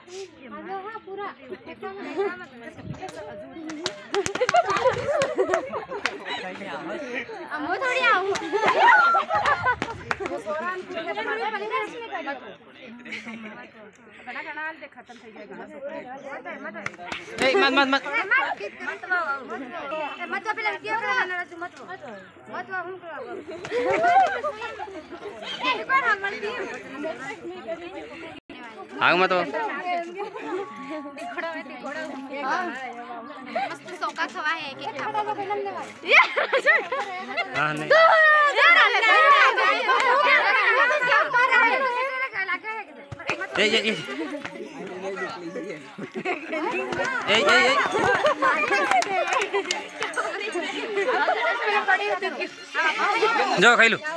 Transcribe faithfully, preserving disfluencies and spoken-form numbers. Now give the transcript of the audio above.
पूरा हम थोड़ी आऊं बड़ा कनाल दे खत्म થઈ જાય ए मत मत मत मत पेला के करवाना तू मत मत हम करवा ए कोण हम मत आग मत दिखड़ा में दिखड़ा मस्त सोका खवा है के हां नहीं ए ए ए ए ए जो खाई लो